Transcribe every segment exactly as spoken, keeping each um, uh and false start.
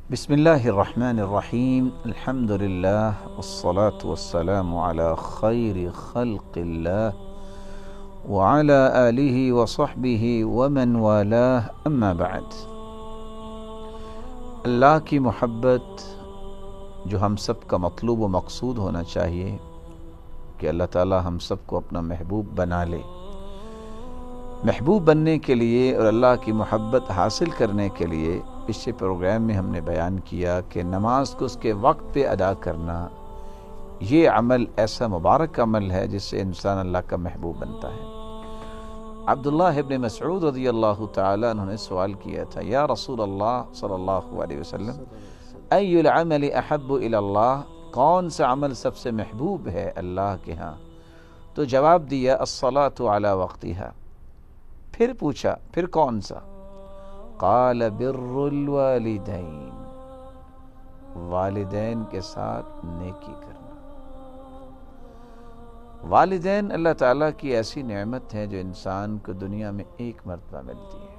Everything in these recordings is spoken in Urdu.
بسم اللہ الرحمن الرحیم الحمد للہ والصلاة والسلام على خیر خلق اللہ وعلى آلہ وصحبہ ومن والاه اما بعد۔ اللہ کی محبت جو ہم سب کا مطلوب و مقصود ہونا چاہیے کہ اللہ تعالی ہم سب کو اپنا محبوب بنا لے۔ محبوب بننے کے لیے اور اللہ کی محبت حاصل کرنے کے لیے پچھلے پروگرام میں ہم نے بیان کیا کہ نماز کو اس کے وقت پہ ادا کرنا یہ عمل ایسا مبارک عمل ہے جس سے انسان اللہ کا محبوب بنتا ہے۔ عبداللہ ابن مسعود رضی اللہ تعالیٰ عنہ نے سوال کیا تھا، یا رسول اللہ صلی اللہ علیہ وسلم ای العمل احب الی اللہ، کون سا عمل سب سے محبوب ہے اللہ کے ہاں؟ تو جواب دیا الصلاۃ علی وقتہا۔ پھر پوچھا پھر کون سا؟ قال بر الوالدین، والدین کے ساتھ نیکی کرنا۔ والدین اللہ تعالیٰ کی ایسی نعمت ہے جو انسان کو دنیا میں ایک مرتبہ ملتی ہے۔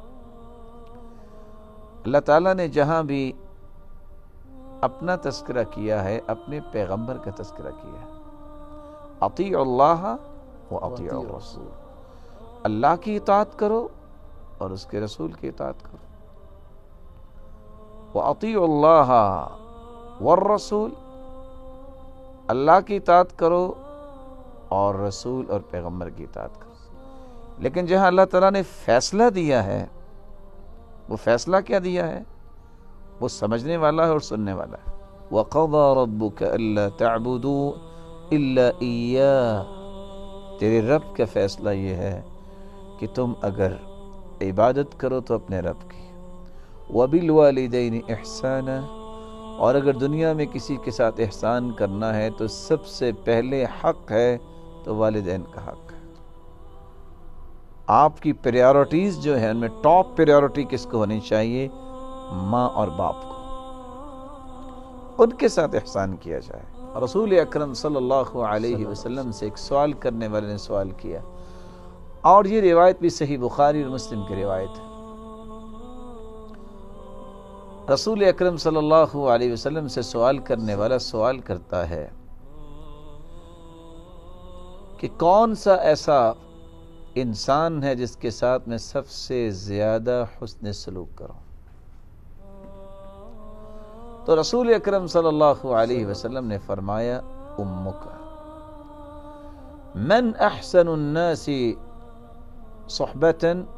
اللہ تعالیٰ نے جہاں بھی اپنا تذکرہ کیا ہے اپنے پیغمبر کا تذکرہ کیا ہے، اطیعوا اللہ و اطیعوا الرسول، اللہ کی اطاعت کرو اور اس کے رسول کی اطاعت کرو۔ وَأَطِيعُوا اللَّهَ وَالرَّسُولِ، اللہ کی اطاعت کرو اور رسول اور پیغمبر کی اطاعت کرو۔ لیکن جہاں اللہ تعالیٰ نے فیصلہ دیا ہے، وہ فیصلہ کیا دیا ہے؟ وہ سمجھنے والا ہے اور سننے والا ہے۔ وَقَضَى رَبُّكَ أَلَّا تَعْبُدُوا إِلَّا إِيَّاهُ، تیرے رب کا فیصلہ یہ ہے کہ تم اگر عبادت کرو تو اپنے رب کی۔ وَبِالْوَالِدَيْنِ إِحْسَانًا، اور اگر دنیا میں کسی کے ساتھ احسان کرنا ہے تو سب سے پہلے حق ہے تو والدین کا حق ہے۔ آپ کی پریارٹیز جو ہے ان میں ٹاپ پریارٹی کس کو ہونی چاہیے؟ ماں اور باپ کو، ان کے ساتھ احسان کیا جائے۔ رسول اکرم صلی اللہ علیہ وسلم سے ایک سوال کرنے والے نے سوال کیا، اور یہ روایت بھی صحیح بخاری اور مسلم کی روایت ہے۔ رسول اکرم صلی اللہ علیہ وسلم سے سوال کرنے والا سوال کرتا ہے کہ کون سا ایسا انسان ہے جس کے ساتھ میں سب سے زیادہ حسن سلوک کروں؟ تو رسول اکرم صلی اللہ علیہ وسلم نے فرمایا امک۔ من احسن الناس صحبتاً،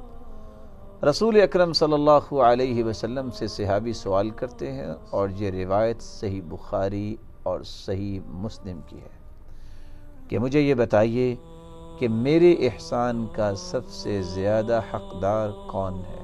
رسول اکرم صلی اللہ علیہ وسلم سے صحابی سوال کرتے ہیں، اور یہ روایت صحیح بخاری اور صحیح مسلم کی ہے کہ مجھے یہ بتائیے کہ میرے احسان کا سب سے زیادہ حقدار کون ہے؟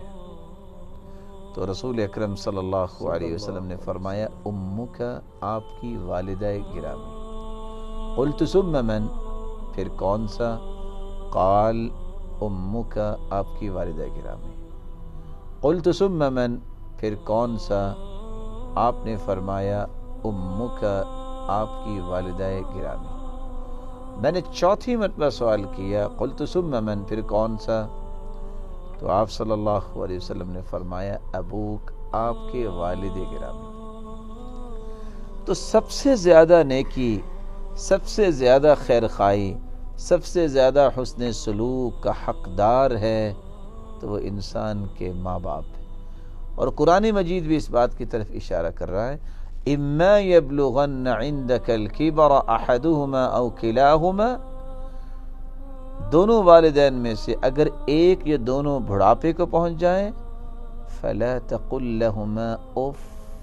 تو رسول اکرم صلی اللہ علیہ وسلم نے فرمایا امک، آپ کی والدہ گرامی۔ قلت ثم من، پھر کون سا؟ قال امک، آپ کی والدہ گرامی۔ قلت ثم من، پھر کون سا؟ آپ نے فرمایا امک، آپ کی والدہ گرامی۔ میں نے چوتھی مرتبہ سوال کیا قلت ثم من، پھر کون سا؟ تو آپ صلی اللہ علیہ وسلم نے فرمایا ابوک، آپ کے والد گرامی۔ تو سب سے زیادہ نیکی، سب سے زیادہ خیر خواہی، سب سے زیادہ حسن سلوک کا حقدار ہے تو وہ انسان کے ماں باپ ہے۔ اور قرآن مجید بھی اس بات کی طرف اشارہ کر رہا ہے، اما یبلغن عندک الکبر احدہما او کلاہما، دونوں والدین میں سے اگر ایک یا دونوں بڑھاپے کو پہنچ جائیں فلا تقل لہما اف،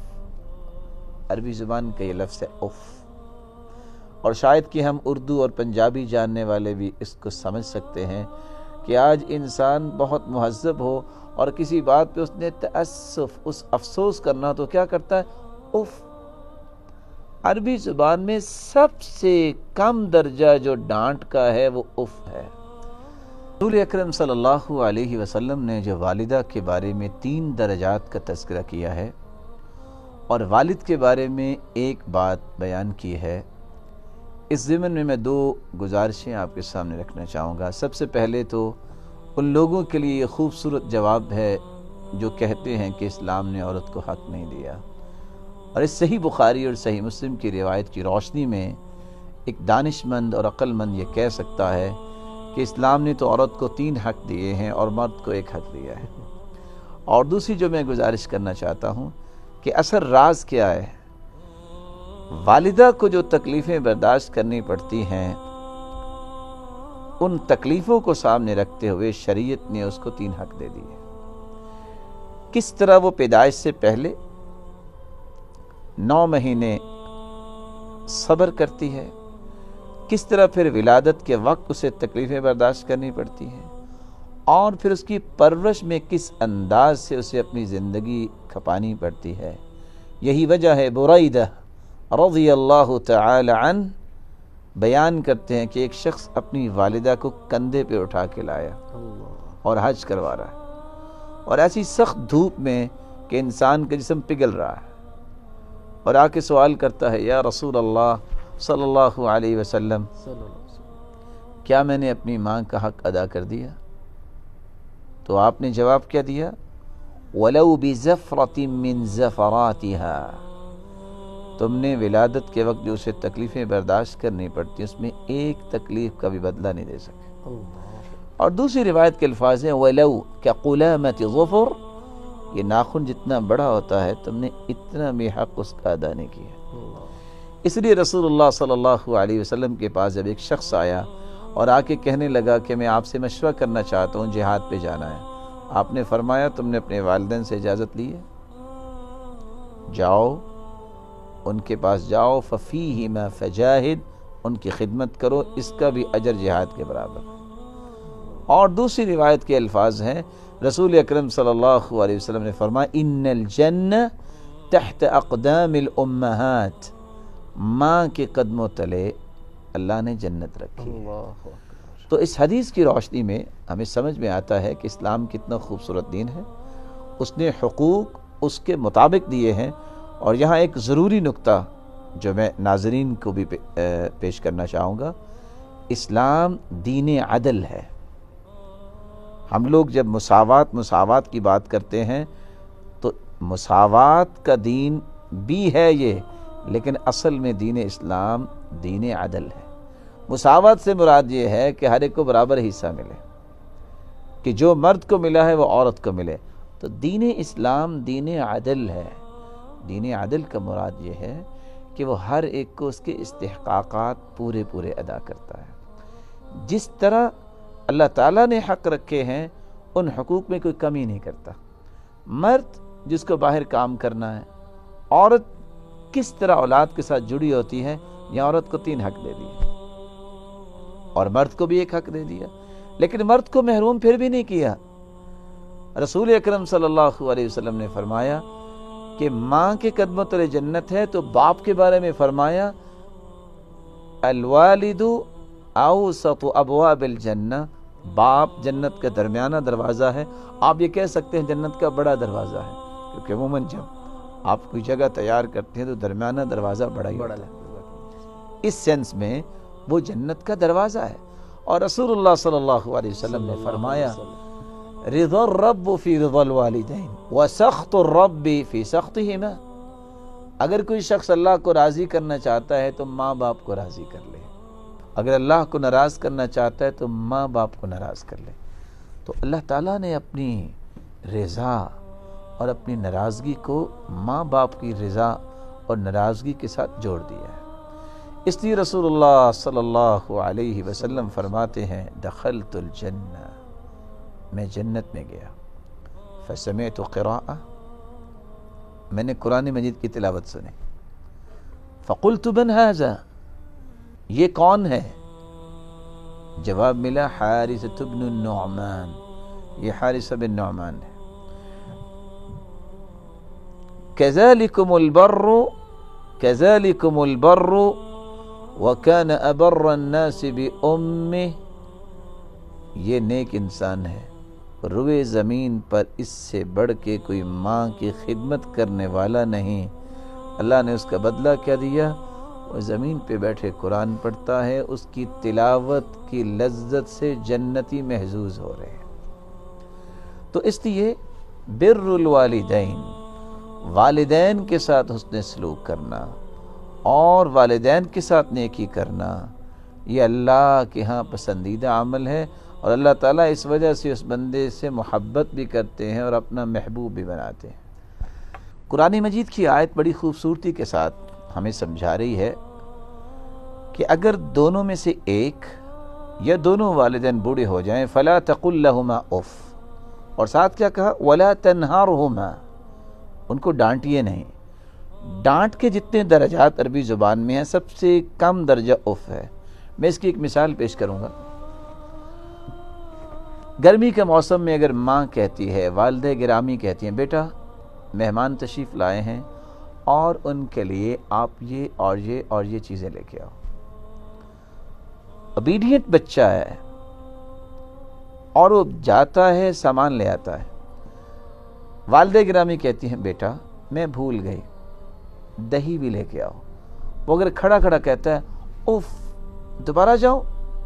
عربی زبان کا یہ لفظ ہے اف، اور شاید کہ ہم اردو اور پنجابی جاننے والے بھی اس کو سمجھ سکتے ہیں کہ آج انسان بہت مہذب ہو اور کسی بات پہ اس نے تأسف، اس افسوس کرنا تو کیا کرتا ہے؟ اف۔ عربی زبان میں سب سے کم درجہ جو ڈانٹ کا ہے وہ اف ہے۔ رسول اکرم صلی اللہ علیہ وسلم نے جو والدہ کے بارے میں تین درجات کا تذکرہ کیا ہے اور والد کے بارے میں ایک بات بیان کی ہے، اس ضمن میں میں دو گزارشیں آپ کے سامنے رکھنا چاہوں گا۔ سب سے پہلے تو ان لوگوں کے لیے یہ خوبصورت جواب ہے جو کہتے ہیں کہ اسلام نے عورت کو حق نہیں دیا، اور اس صحیح بخاری اور صحیح مسلم کی روایت کی روشنی میں ایک دانش مند اور عقل مند یہ کہہ سکتا ہے کہ اسلام نے تو عورت کو تین حق دیے ہیں اور مرد کو ایک حق دیا ہے۔ اور دوسری جو میں گزارش کرنا چاہتا ہوں کہ اصل راز کیا ہے؟ والدہ کو جو تکلیفیں برداشت کرنی پڑتی ہیں، ان تکلیفوں کو سامنے رکھتے ہوئے شریعت نے اس کو تین حق دے دیے۔ کس طرح وہ پیدائش سے پہلے نو مہینے صبر کرتی ہے، کس طرح پھر ولادت کے وقت اسے تکلیفیں برداشت کرنی پڑتی ہیں، اور پھر اس کی پرورش میں کس انداز سے اسے اپنی زندگی کھپانی پڑتی ہے۔ یہی وجہ ہے بریدہ رضی اللہ تعالی عنہ بیان کرتے ہیں کہ ایک شخص اپنی والدہ کو کندھے پہ اٹھا کے لایا اور حج کروا رہا ہے، اور ایسی سخت دھوپ میں کہ انسان کا جسم پگھل رہا ہے، اور آ کے سوال کرتا ہے یا رسول اللہ صلی اللہ علیہ وسلم، کیا میں نے اپنی ماں کا حق ادا کر دیا؟ تو آپ نے جواب کیا دیا؟ وَلَوْ بِزَفْرَةٍ مِّن زَفَرَاتِهَا، تم نے ولادت کے وقت جو اسے تکلیفیں برداشت کرنی پڑتی اس میں ایک تکلیف کا بھی بدلہ نہیں دے سکے۔ اور دوسری روایت کے الفاظ ہیں وَلَوْ كَقُلَامَةِ ظُفُرٍ، یہ ناخن جتنا بڑا ہوتا ہے تم نے اتنا بھی حق اس کا ادا نہیں کیا۔ اس لیے رسول اللہ صلی اللہ علیہ وسلم کے پاس جب ایک شخص آیا اور آ کے کہنے لگا کہ میں آپ سے مشورہ کرنا چاہتا ہوں، جہاد پہ جانا ہے، آپ نے فرمایا تم نے اپنے والدین سے اجازت لی ہے؟ جاؤ ان کے پاس جاؤ، فَفِيهِمَا فَجَاهِدْ، ان کی خدمت کرو، اس کا بھی اجر جہاد کے برابر۔ اور دوسری روایت کے الفاظ ہیں، رسول اکرم صلی اللہ علیہ وسلم نے فرمایا ان الجنہ تحت اقدام الامہات، ماں کے قدموں تلے اللہ نے جنت رکھی ہے۔ تو اس حدیث کی روشنی میں ہمیں سمجھ میں آتا ہے کہ اسلام کتنا خوبصورت دین ہے، اس نے حقوق اس کے مطابق دیے ہیں۔ اور یہاں ایک ضروری نقطہ جو میں ناظرین کو بھی پیش کرنا چاہوں گا، اسلام دین عدل ہے۔ ہم لوگ جب مساوات مساوات کی بات کرتے ہیں تو مساوات کا دین بھی ہے یہ، لیکن اصل میں دین اسلام دین عدل ہے۔ مساوات سے مراد یہ ہے کہ ہر ایک کو برابر حصہ ملے، کہ جو مرد کو ملا ہے وہ عورت کو ملے۔ تو دین اسلام دین عدل ہے۔ دین عدل کا مراد یہ ہے کہ وہ ہر ایک کو اس کے استحقاقات پورے پورے ادا کرتا ہے۔ جس طرح اللہ تعالیٰ نے حق رکھے ہیں ان حقوق میں کوئی کمی نہیں کرتا۔ مرد جس کو باہر کام کرنا ہے، عورت کس طرح اولاد کے ساتھ جڑی ہوتی ہے، یا عورت کو تین حق دے دیے اور مرد کو بھی ایک حق دے دیا، لیکن مرد کو محروم پھر بھی نہیں کیا۔ رسول اکرم صلی اللہ علیہ وسلم نے فرمایا کہ ماں کے قدموں تلے جنت ہے، تو باپ کے بارے میں فرمایا الوالد اوسط ابواب الجنہ، باپ جنت کا درمیانہ دروازہ ہے۔ آپ یہ کہہ سکتے ہیں جنت کا بڑا دروازہ ہے، کیونکہ عموماً جب آپ کوئی جگہ تیار کرتے ہیں تو درمیانہ دروازہ بڑا ہی ہوتا ہے۔ اس سینس میں وہ جنت کا دروازہ ہے۔ اور رسول اللہ صلی اللہ علیہ وسلم نے فرمایا رضا الرب فی رضا الوالدین وسخط الرب فی سخطہما، اگر کوئی شخص اللہ کو راضی کرنا چاہتا ہے تو ماں باپ کو راضی کر لے، اگر اللہ کو ناراض کرنا چاہتا ہے تو ماں باپ کو ناراض کر لے۔ تو اللہ تعالیٰ نے اپنی رضا اور اپنی ناراضگی کو ماں باپ کی رضا اور ناراضگی کے ساتھ جوڑ دیا ہے۔ اس لیے رسول اللہ صلی اللہ علیہ وسلم فرماتے ہیں دخلت الجنہ، میں جنت میں گیا، فسمعت قراءہ، میں نے قرآن مجید کی تلاوت سنی، فقلت من ھذا، یہ کون ہے؟ جواب ملا حارثۃ بن النعمان، یہ حارثہ بن نعمان ہے۔ کذالکم البر کذالکم البر وکان ابر الناس بامہ، یہ نیک انسان ہے، روئے زمین پر اس سے بڑھ کے کوئی ماں کی خدمت کرنے والا نہیں۔ اللہ نے اس کا بدلہ کیا دیا؟ وہ زمین پہ بیٹھے قرآن پڑھتا ہے، اس کی تلاوت کی لذت سے جنتی محظوظ ہو رہے ہیں۔ تو اس لیے بر الوالدین، والدین کے ساتھ حسن سلوک کرنا اور والدین کے ساتھ نیکی کرنا، یہ اللہ کے ہاں پسندیدہ عمل ہے، اور اللہ تعالیٰ اس وجہ سے اس بندے سے محبت بھی کرتے ہیں اور اپنا محبوب بھی بناتے ہیں۔ قرآن مجید کی آیت بڑی خوبصورتی کے ساتھ ہمیں سمجھا رہی ہے کہ اگر دونوں میں سے ایک یا دونوں والدین بوڑھے ہو جائیں فلا تقل لہما اف، اور ساتھ کیا کہا ولا تنہرہما، ان کو ڈانٹیے نہیں۔ ڈانٹ کے جتنے درجات عربی زبان میں ہیں سب سے کم درجہ اف ہے۔ میں اس کی ایک مثال پیش کروں گا۔ گرمی کے موسم میں اگر ماں کہتی ہے، والدہ گرامی کہتی ہیں، بیٹا مہمان تشریف لائے ہیں اور ان کے لیے آپ یہ اور یہ اور یہ چیزیں لے کے آؤ۔ اوبیڈینٹ بچہ ہے اور وہ جاتا ہے سامان لے آتا ہے، والدہ گرامی کہتی ہیں بیٹا میں بھول گئی، دہی بھی لے کے آؤ۔ وہ اگر کھڑا کھڑا کہتا ہے اف دوبارہ جاؤ،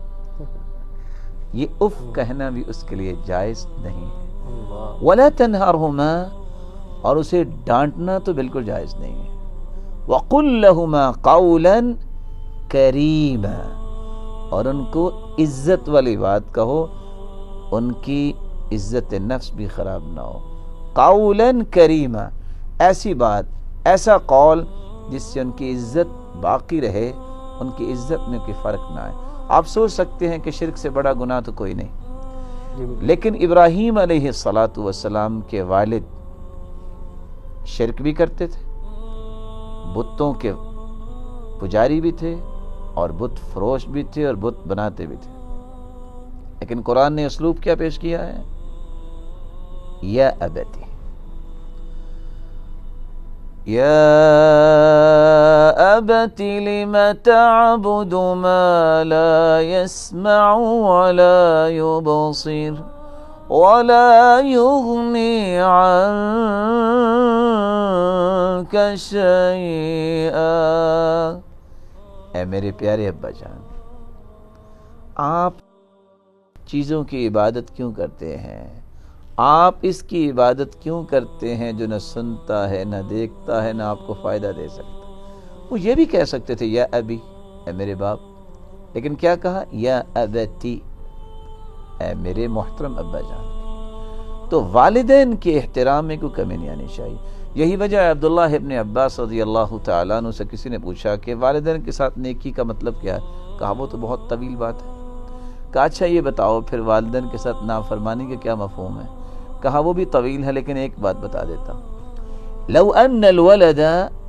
یہ اف کہنا بھی اس کے لیے جائز نہیں ہے۔ وَلَا تَنْهَرْهُمَا، اور اسے ڈانٹنا تو بالکل جائز نہیں ہے۔ وَقُلْ لَهُمَا قَوْلًا كَرِيمًا، اور ان کو عزت والی بات کہو، ان کی عزت نفس بھی خراب نہ ہو۔ قَوْلًا كَرِيمًا، ایسی بات، ایسا قول جس سے ان کی عزت باقی رہے، ان کی عزت میں کوئی فرق نہ آئے۔ آپ سوچ سکتے ہیں کہ شرک سے بڑا گناہ تو کوئی نہیں، لیکن ابراہیم علیہ الصلاۃ والسلام کے والد شرک بھی کرتے تھے، بتوں کے پجاری بھی تھے اور بت فروش بھی تھے اور بت بناتے بھی تھے، لیکن قرآن نے اسلوب کیا پیش کیا ہے؟ یا ابتی، یا ابت لم تعبد ما لا يسمع ولا يبصر ولا يغني عنك شيئا۔ اے میرے پیارے ابا جان، آپ چیزوں کی عبادت کیوں کرتے ہیں؟ آپ اس کی عبادت کیوں کرتے ہیں جو نہ سنتا ہے، نہ دیکھتا ہے، نہ آپ کو فائدہ دے سکتا؟ وہ یہ بھی کہہ سکتے تھے یا ابی، اے میرے باپ، لیکن کیا کہا؟ یا ابتی، اے میرے محترم ابا جان۔ تو والدین کے احترام میں کوئی کمی نہیں آنی چاہیے۔ یہی وجہ ہے عبداللہ ابن عباس رضی اللہ تعالیٰ عنہ سے کسی نے پوچھا کہ والدین کے ساتھ نیکی کا مطلب کیا ہے؟ کہا وہ تو بہت طویل بات ہے۔ کہا اچھا یہ بتاؤ پھر والدین کے ساتھ نافرمانی کا کیا مفہوم ہے؟ کہا وہ بھی طویل ہے، لیکن ایک بات بتا دیتا ہوں۔ لو ان الولد،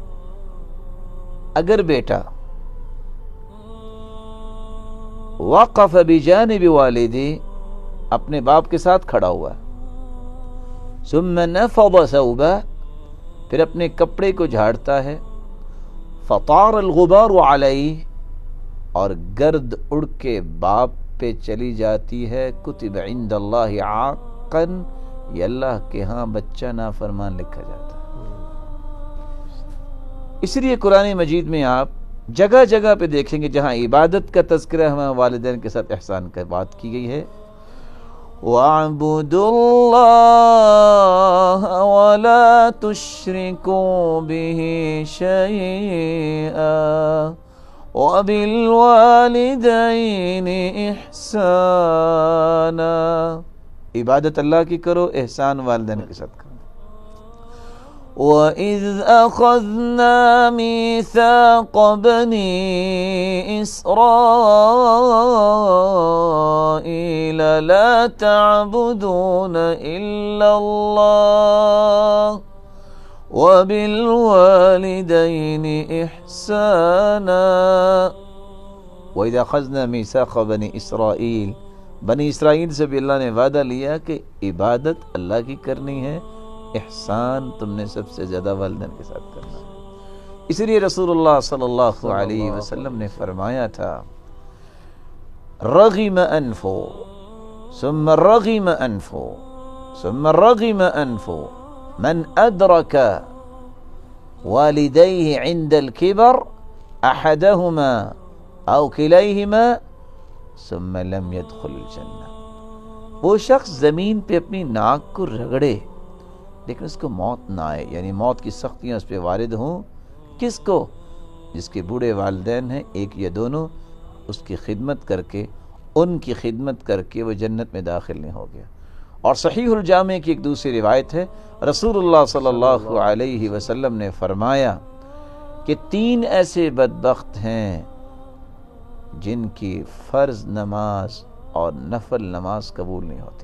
اگر بیٹا وقف بجانب والدی، اپنے باپ کے ساتھ کھڑا ہوا، ثم نفض ثوبہ، پھر اپنے کپڑے کو جھاڑتا ہے، فطار الغبار علیہ، اور گرد اڑ کے باپ پہ چلی جاتی ہے، کتب عند اللہ عاقا، یہ اللہ کے ہاں بچہ نافرمان لکھا جاتا ہے۔ اس لیے قرآن مجید میں آپ جگہ جگہ پہ دیکھیں گے جہاں عبادت کا تذکرہ ہمیں والدین کے ساتھ احسان کا بات کی گئی ہے، وَاعْبُدُوا اللَّهَ وَلَا تُشْرِكُوا بِهِ شَيْئًا وَبِالْوَالِدَيْنِ إِحْسَانًا، عبادت اللہ کی کرو، احسان والدین کے ساتھ کرو۔ وَإِذْ أَخَذْنَا مِيثَاقَ بَنِي إِسْرَائِيلَ لَا تَعْبُدُونَ إِلَّا اللَّهَ وَبِالْوَالِدَيْنِ إِحْسَانًا۔ وَإِذْ أَخَذْنَا مِيثَاقَ بَنِي إِسْرَائِيلَ، بنی اسرائیل سے بھی اللہ نے وعدہ لیا کہ عبادت اللہ کی کرنی ہے، احسان تم نے سب سے زیادہ والدین کے ساتھ کرنا ہے۔ اس لیے رسول اللہ صلی اللہ علیہ وسلم نے فرمایا تھا، رغم انفو ثم رغم انفو ثم رغم انفو من ادرک والدیہ عند الكبر احدہما او کلیہما ثم لم يدخل الجنہ۔ وہ شخص زمین پہ اپنی ناک کو رگڑے لیکن اس کو موت نہ آئے، یعنی موت کی سختیاں اس پہ وارد ہوں. کس کو؟ جس کے بوڑھے والدین ہیں، ایک یا دونوں، اس کی خدمت کر کے ان کی خدمت کر کے وہ جنت میں داخل نہیں ہو گیا. اور صحیح الجامع کی ایک دوسری روایت ہے، رسول اللہ صلی اللہ علیہ وسلم نے فرمایا کہ تین ایسے بدبخت ہیں جن کی فرض نماز اور نفل نماز قبول نہیں ہوتی.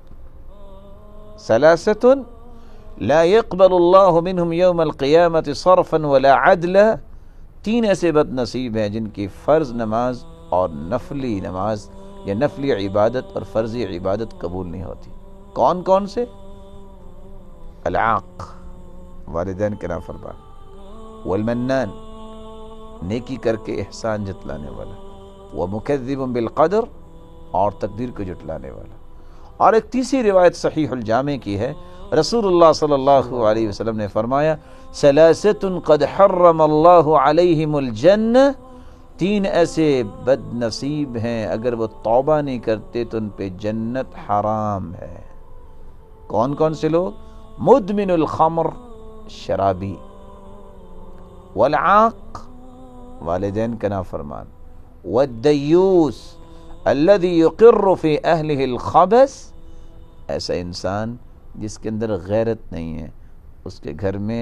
ثلاثۃ لا يقبل اللہ منہم یوم القیامت صرفا ولا عدلا. تین ایسے بد نصیب ہیں جن کی فرض نماز اور نفلی نماز یا نفلی عبادت اور فرضی عبادت قبول نہیں ہوتی. کون کون سے؟ العاق، والدین کے نافرمان، والمنان، نیکی کر کے احسان جتلانے والا، ومکذب بالقدر، اور تقدیر کو جھٹلانے والا. اور ایک تیسری روایت صحیح الجامع کی ہے، رسول اللہ صلی اللہ علیہ وسلم نے فرمایا ثلاثۃ قد حرم اللہ علیہم الجنہ. تین ایسے بد نصیب ہیں اگر وہ توبہ نہیں کرتے تو ان پہ جنت حرام ہے. کون کون سے لوگ؟ مدمن الخمر، شرابی، والعاق، والدین کا نافرمان، والدیوس الذی یقر فی اہلہ الخبث، ایسا انسان جس کے اندر غیرت نہیں ہے، اس کے گھر میں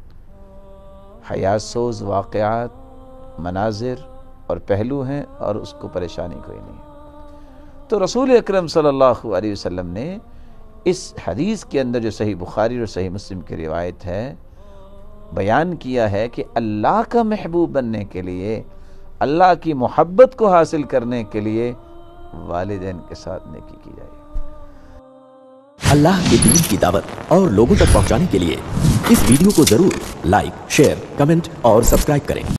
حیاسوز واقعات، مناظر اور پہلو ہیں اور اس کو پریشانی کوئی نہیں ہے. تو رسول اکرم صلی اللہ علیہ وسلم نے اس حدیث کے اندر جو صحیح بخاری اور صحیح مسلم کی روایت ہے بیان کیا ہے کہ اللہ کا محبوب بننے کے لیے، اللہ کی محبت کو حاصل کرنے کے لیے والدین کے ساتھ نیکی کی جائے. اللہ کے دین کی دعوت اور لوگوں تک پہنچانے کے لیے اس ویڈیو کو ضرور لائک، شیئر، کمنٹ اور سبسکرائب کریں.